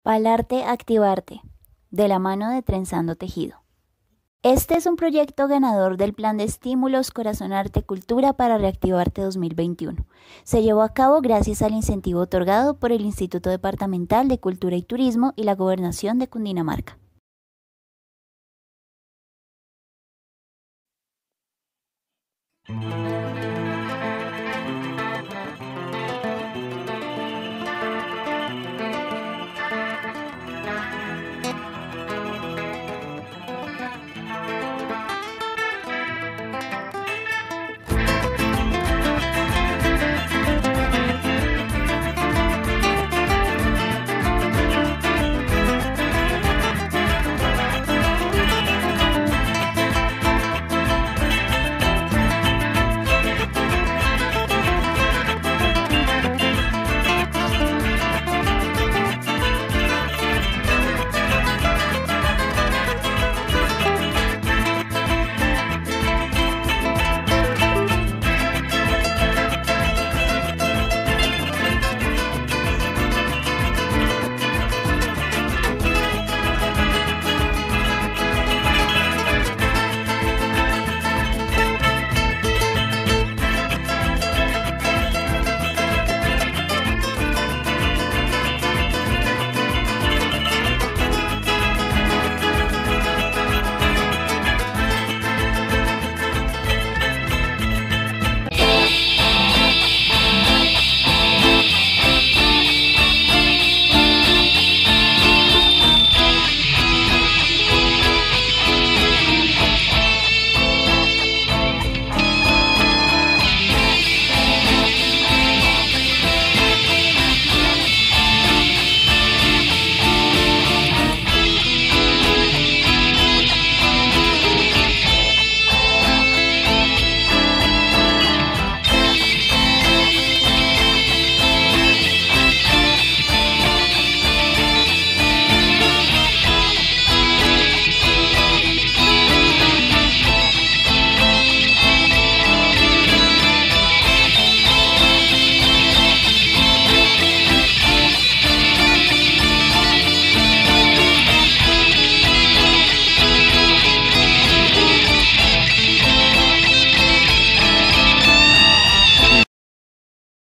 Palarte Activarte, de la mano de Trenzando Tejido. Este es un proyecto ganador del Plan de Estímulos Corazón Arte Cultura para Reactivarte 2021. Se llevó a cabo gracias al incentivo otorgado por el Instituto Departamental de Cultura y Turismo y la Gobernación de Cundinamarca.